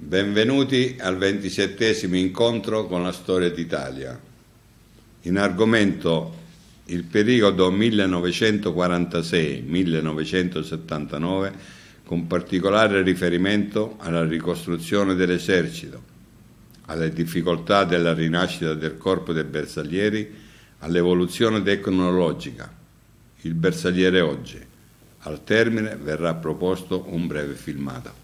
Benvenuti al 27° incontro con la storia d'Italia. In argomento il periodo 1946-1979, con particolare riferimento alla ricostruzione dell'esercito, alle difficoltà della rinascita del corpo dei bersaglieri, all'evoluzione tecnologica, il bersagliere oggi. Al termine verrà proposto un breve filmato.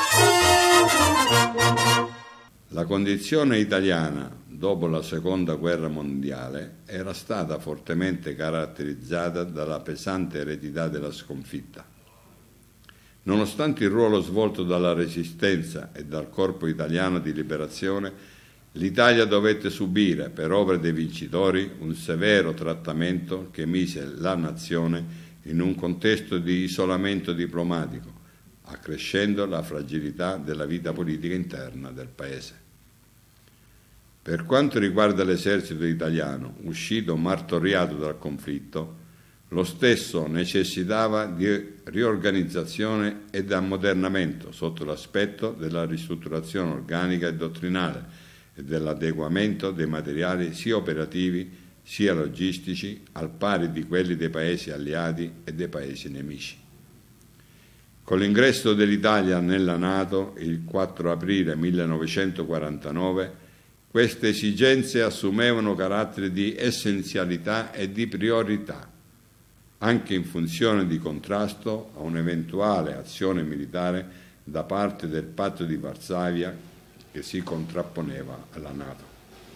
La condizione italiana dopo la Seconda Guerra Mondiale era stata fortemente caratterizzata dalla pesante eredità della sconfitta. Nonostante il ruolo svolto dalla Resistenza e dal Corpo Italiano di Liberazione, l'Italia dovette subire, per opera dei vincitori, un severo trattamento che mise la nazione in un contesto di isolamento diplomatico, accrescendo la fragilità della vita politica interna del Paese. Per quanto riguarda l'esercito italiano, uscito martoriato dal conflitto, lo stesso necessitava di riorganizzazione ed ammodernamento sotto l'aspetto della ristrutturazione organica e dottrinale e dell'adeguamento dei materiali sia operativi sia logistici al pari di quelli dei paesi alleati e dei paesi nemici. Con l'ingresso dell'Italia nella NATO il 4 aprile 1949, queste esigenze assumevano carattere di essenzialità e di priorità, anche in funzione di contrasto a un'eventuale azione militare da parte del Patto di Varsavia che si contrapponeva alla NATO.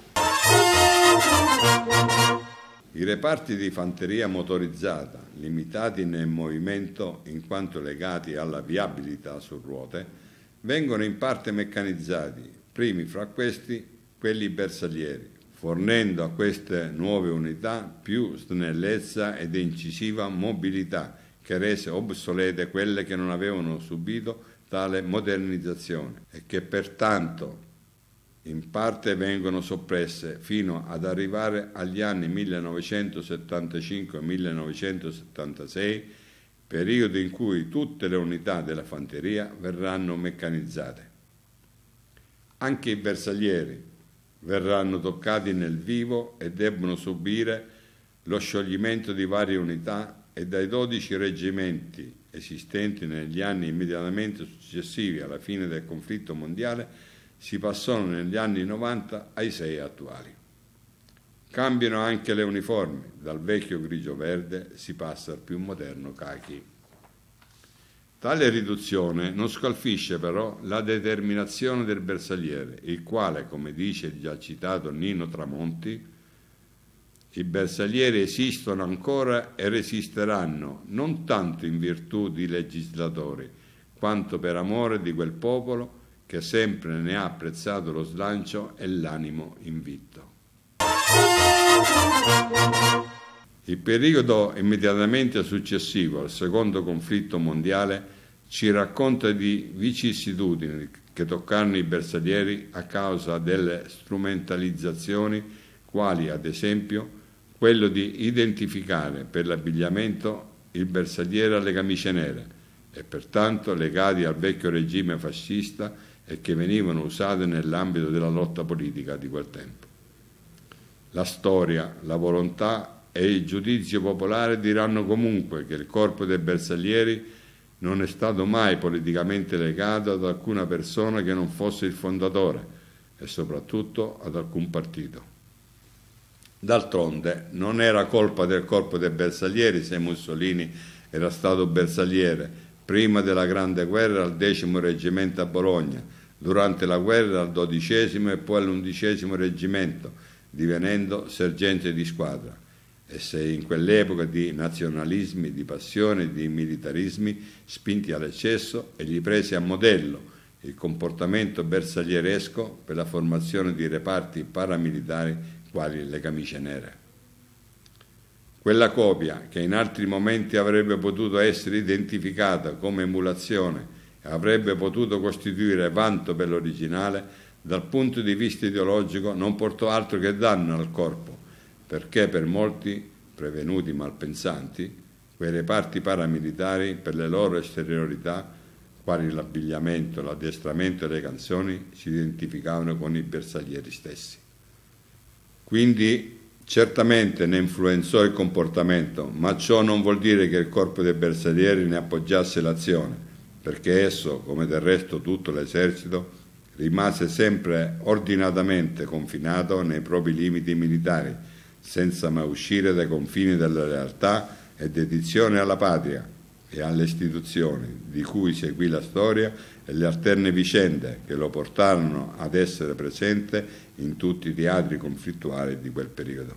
I reparti di fanteria motorizzata, limitati nel movimento in quanto legati alla viabilità su ruote, vengono in parte meccanizzati, primi fra questi quelli bersaglieri, fornendo a queste nuove unità più snellezza ed incisiva mobilità che rese obsolete quelle che non avevano subito tale modernizzazione e che pertanto in parte vengono soppresse fino ad arrivare agli anni 1975-1976, periodo in cui tutte le unità della fanteria verranno meccanizzate. Anche i bersaglieri verranno toccati nel vivo e debbono subire lo scioglimento di varie unità e dai 12 reggimenti esistenti negli anni immediatamente successivi alla fine del conflitto mondiale si passò negli anni 90 ai 6 attuali. Cambiano anche le uniformi, dal vecchio grigio-verde si passa al più moderno khaki. Tale riduzione non scalfisce però la determinazione del bersagliere, il quale, come dice il già citato Nino Tramonti, i bersaglieri esistono ancora e resisteranno non tanto in virtù di legislatori, quanto per amore di quel popolo che sempre ne ha apprezzato lo slancio e l'animo invitto. Il periodo immediatamente successivo al secondo conflitto mondiale ci racconta di vicissitudini che toccarono i bersaglieri a causa delle strumentalizzazioni, quali ad esempio quello di identificare per l'abbigliamento il bersagliere alle camicie nere e pertanto legati al vecchio regime fascista e che venivano usate nell'ambito della lotta politica di quel tempo. La storia, la volontà e il giudizio popolare diranno comunque che il corpo dei bersaglieri non è stato mai politicamente legato ad alcuna persona che non fosse il fondatore e soprattutto ad alcun partito. D'altronde non era colpa del corpo dei bersaglieri se Mussolini era stato bersagliere prima della Grande Guerra al 10° reggimento a Bologna, durante la guerra al 12° e poi all'11° reggimento, divenendo sergente di squadra. E se in quell'epoca di nazionalismi, di passioni, di militarismi spinti all'eccesso, egli prese a modello il comportamento bersaglieresco per la formazione di reparti paramilitari quali le camicie nere. Quella copia, che in altri momenti avrebbe potuto essere identificata come emulazione e avrebbe potuto costituire vanto per l'originale, dal punto di vista ideologico non portò altro che danno al corpo, perché per molti prevenuti malpensanti quei reparti paramilitari per le loro esteriorità quali l'abbigliamento, l'addestramento e le canzoni, si identificavano con i bersaglieri stessi. Quindi certamente ne influenzò il comportamento, ma ciò non vuol dire che il corpo dei bersaglieri ne appoggiasse l'azione, perché esso, come del resto tutto l'esercito, rimase sempre ordinatamente confinato nei propri limiti militari, senza mai uscire dai confini della lealtà e dedizione alla patria e alle istituzioni, di cui seguì la storia e le alterne vicende che lo portarono ad essere presente in tutti i teatri conflittuali di quel periodo.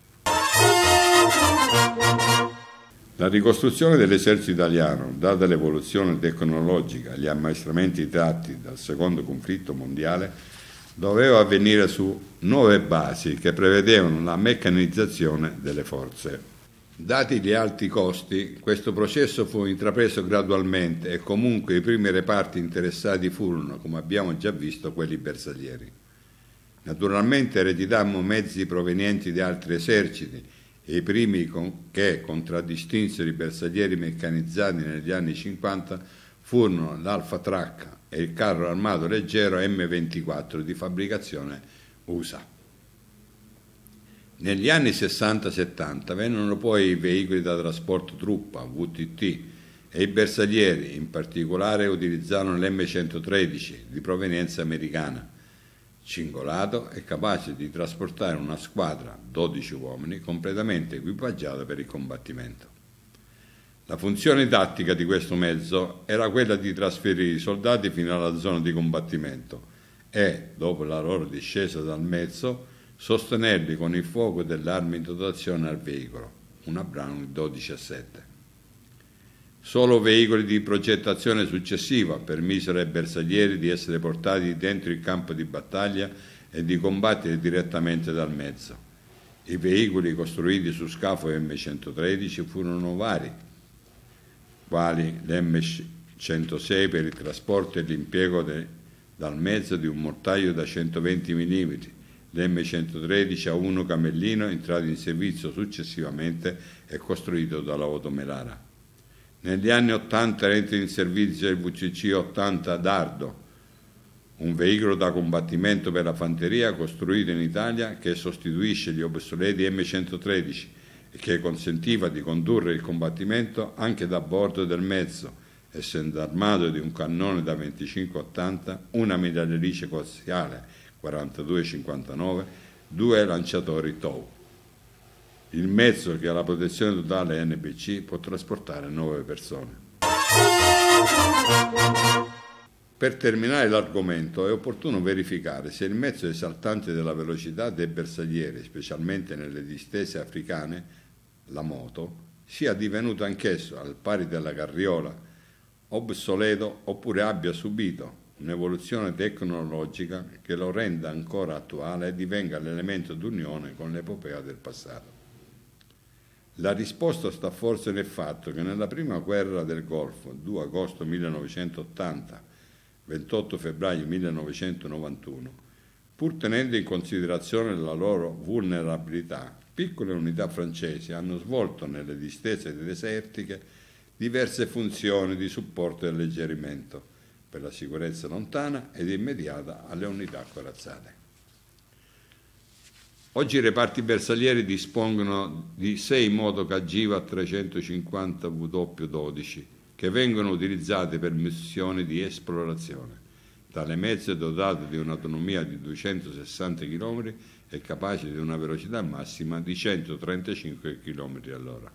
La ricostruzione dell'esercito italiano, data l'evoluzione tecnologica e gli ammaestramenti tratti dal secondo conflitto mondiale, doveva avvenire su nuove basi che prevedevano la meccanizzazione delle forze. Dati gli alti costi, questo processo fu intrapreso gradualmente e comunque i primi reparti interessati furono, come abbiamo già visto, quelli bersaglieri. Naturalmente ereditammo mezzi provenienti da altri eserciti e i primi che contraddistinsero i bersaglieri meccanizzati negli anni 50 furono l'Alfa Track e il carro armato leggero M24 di fabbricazione USA. Negli anni 60-70 vennero poi i veicoli da trasporto truppa, VTT, e i bersaglieri, in particolare utilizzarono l'M113 di provenienza americana, cingolato e capace di trasportare una squadra, 12 uomini, completamente equipaggiata per il combattimento. La funzione tattica di questo mezzo era quella di trasferire i soldati fino alla zona di combattimento e, dopo la loro discesa dal mezzo, sostenerli con il fuoco delle armi in dotazione al veicolo, una Browning 12-7. Solo veicoli di progettazione successiva permisero ai bersaglieri di essere portati dentro il campo di battaglia e di combattere direttamente dal mezzo. I veicoli costruiti su scafo M113 furono vari, quali l'M106 per il trasporto e l'impiego dal mezzo di un mortaio da 120 mm, l'M113 A1 Camellino, entrato in servizio successivamente e costruito dalla Oto Melara. Negli anni 80 entra in servizio il VCC-80 Dardo, un veicolo da combattimento per la fanteria costruito in Italia che sostituisce gli obsoleti M113 e che consentiva di condurre il combattimento anche da bordo del mezzo, essendo armato di un cannone da 25-80, una mitragliatrice coassiale 42-59, 2 lanciatori TOW. Il mezzo, che ha la protezione totale NBC, può trasportare 9 persone. Per terminare l'argomento è opportuno verificare se il mezzo esaltante della velocità dei bersaglieri, specialmente nelle distese africane, la moto, sia divenuto anch'esso, al pari della carriola, obsoleto oppure abbia subito un'evoluzione tecnologica che lo renda ancora attuale e divenga l'elemento d'unione con l'epopea del passato. La risposta sta forse nel fatto che nella prima guerra del Golfo, 2 agosto 1980, 28 febbraio 1991, pur tenendo in considerazione la loro vulnerabilità, piccole unità francesi hanno svolto nelle distese desertiche diverse funzioni di supporto e alleggerimento per la sicurezza lontana ed immediata alle unità corazzate. Oggi i reparti bersaglieri dispongono di 6 motoca Giva 350 W12 che vengono utilizzati per missioni di esplorazione. Tale mezzo è dotato di un'autonomia di 260 km e capace di una velocità massima di 135 km all'ora.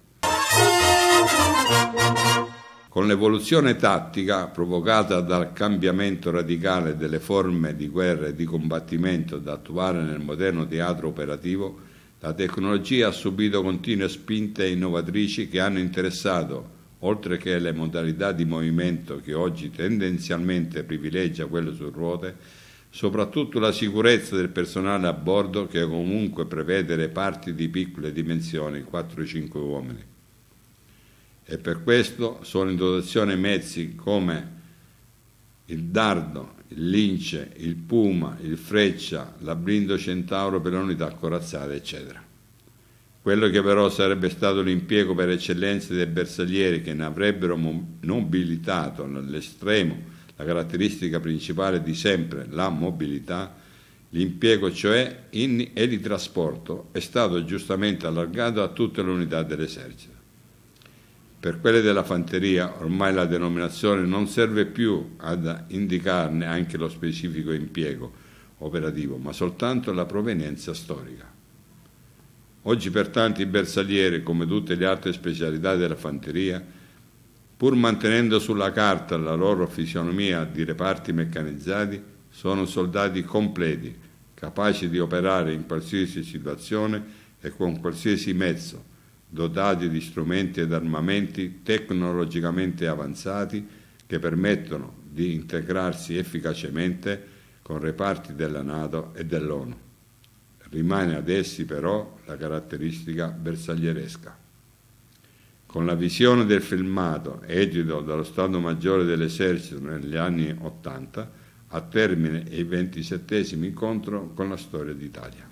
Con l'evoluzione tattica provocata dal cambiamento radicale delle forme di guerra e di combattimento da attuare nel moderno teatro operativo, la tecnologia ha subito continue spinte innovatrici che hanno interessato, oltre che le modalità di movimento che oggi tendenzialmente privilegia quelle su ruote, soprattutto la sicurezza del personale a bordo, che comunque prevede reparti di piccole dimensioni, 4-5 uomini. E per questo sono in dotazione mezzi come il Dardo, il Lince, il Puma, il Freccia, la Blindo Centauro per le unità corazzate, eccetera. Quello che però sarebbe stato l'impiego per eccellenza dei bersaglieri, che ne avrebbero nobilitato all'estremo la caratteristica principale di sempre, la mobilità, l'impiego cioè e di trasporto, è stato giustamente allargato a tutte le unità dell'esercito. Per quelle della fanteria ormai la denominazione non serve più ad indicarne anche lo specifico impiego operativo, ma soltanto la provenienza storica. Oggi pertanto i bersaglieri, come tutte le altre specialità della fanteria, pur mantenendo sulla carta la loro fisionomia di reparti meccanizzati, sono soldati completi, capaci di operare in qualsiasi situazione e con qualsiasi mezzo, dotati di strumenti ed armamenti tecnologicamente avanzati che permettono di integrarsi efficacemente con reparti della NATO e dell'ONU. Rimane ad essi però la caratteristica bersaglieresca. Con la visione del filmato edito dallo Stato Maggiore dell'Esercito negli anni '80, a termine il 27° incontro con la storia d'Italia.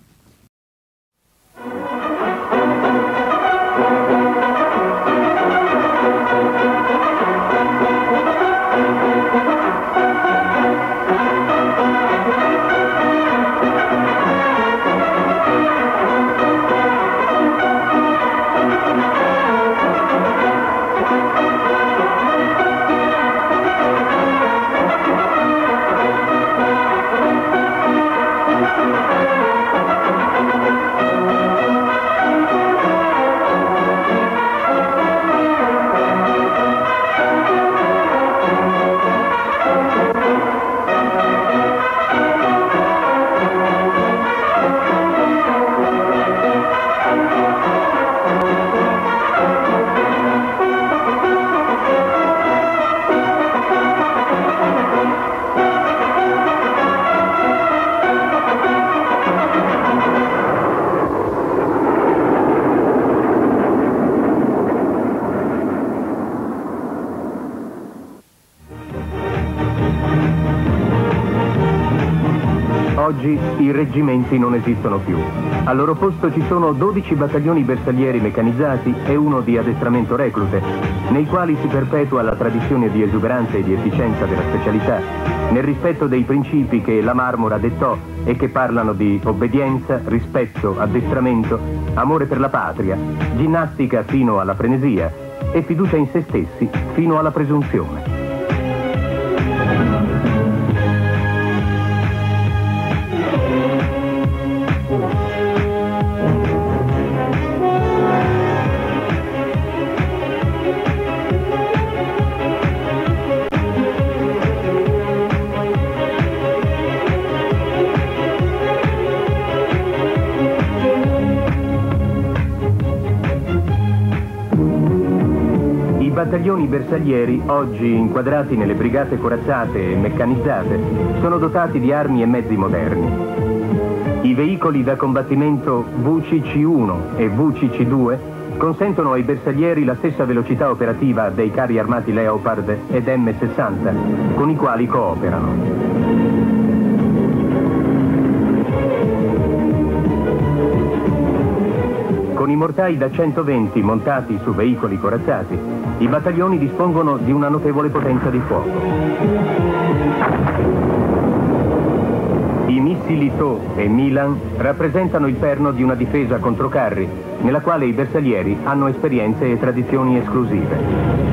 Oggi i reggimenti non esistono più. Al loro posto ci sono 12 battaglioni bersaglieri meccanizzati e uno di addestramento reclute, nei quali si perpetua la tradizione di esuberanza e di efficienza della specialità, nel rispetto dei principi che la Marmora dettò e che parlano di obbedienza, rispetto, addestramento, amore per la patria, ginnastica fino alla frenesia e fiducia in se stessi fino alla presunzione. I battaglioni bersaglieri, oggi inquadrati nelle brigate corazzate e meccanizzate, sono dotati di armi e mezzi moderni. I veicoli da combattimento VCC-1 e VCC-2 consentono ai bersaglieri la stessa velocità operativa dei carri armati Leopard ed M60, con i quali cooperano. Con i mortai da 120 montati su veicoli corazzati, i battaglioni dispongono di una notevole potenza di fuoco. I missili TOW e Milan rappresentano il perno di una difesa contro carri, nella quale i bersaglieri hanno esperienze e tradizioni esclusive.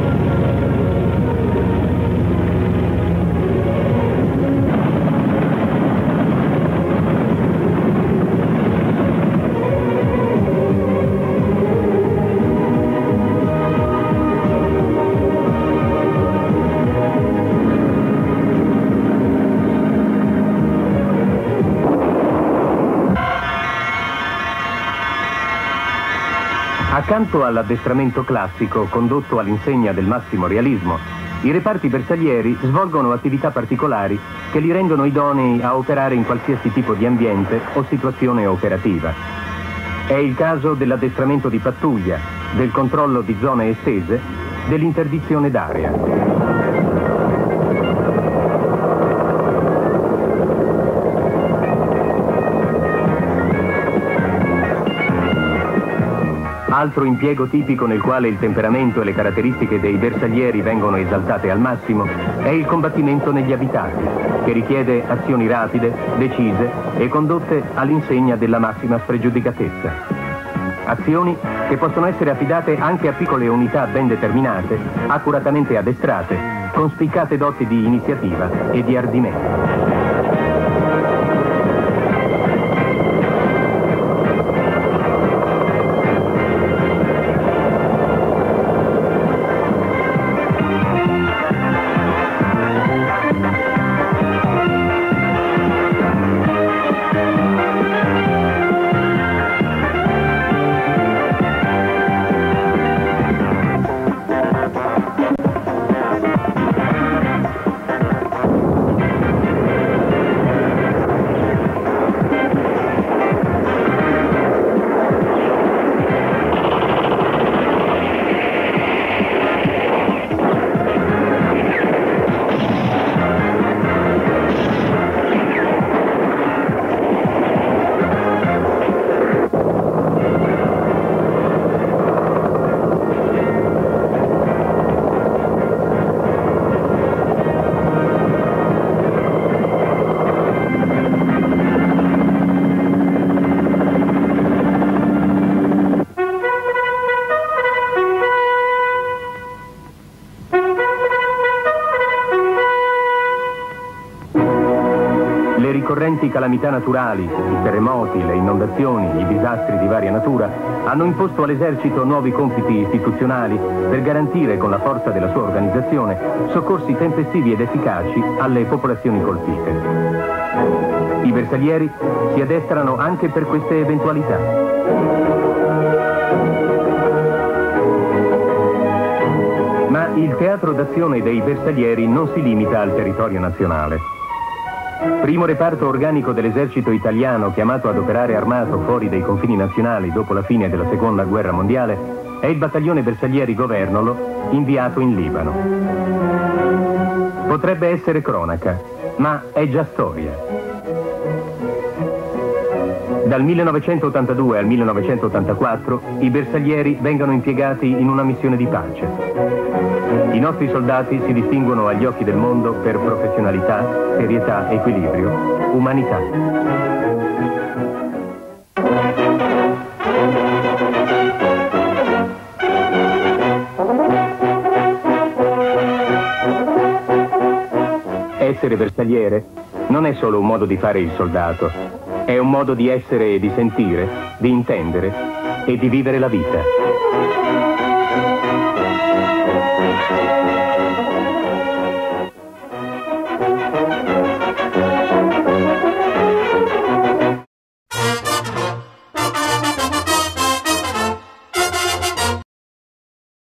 Accanto all'addestramento classico condotto all'insegna del massimo realismo, i reparti bersaglieri svolgono attività particolari che li rendono idonei a operare in qualsiasi tipo di ambiente o situazione operativa. È il caso dell'addestramento di pattuglia, del controllo di zone estese, dell'interdizione d'area. Altro impiego tipico nel quale il temperamento e le caratteristiche dei bersaglieri vengono esaltate al massimo è il combattimento negli abitati, che richiede azioni rapide, decise e condotte all'insegna della massima spregiudicatezza. Azioni che possono essere affidate anche a piccole unità ben determinate, accuratamente addestrate, con spiccate doti di iniziativa e di ardimento. Ricorrenti calamità naturali, i terremoti, le inondazioni, i disastri di varia natura hanno imposto all'esercito nuovi compiti istituzionali per garantire con la forza della sua organizzazione soccorsi tempestivi ed efficaci alle popolazioni colpite. I bersaglieri si addestrano anche per queste eventualità. Ma il teatro d'azione dei bersaglieri non si limita al territorio nazionale. Primo reparto organico dell'esercito italiano chiamato ad operare armato fuori dei confini nazionali dopo la fine della Seconda Guerra Mondiale è il battaglione Bersaglieri Governolo, inviato in Libano. Potrebbe essere cronaca, ma è già storia. Dal 1982 al 1984 i bersaglieri vengono impiegati in una missione di pace. I nostri soldati si distinguono agli occhi del mondo per professionalità, serietà, equilibrio, umanità. Essere bersagliere non è solo un modo di fare il soldato, è un modo di essere e di sentire, di intendere e di vivere la vita.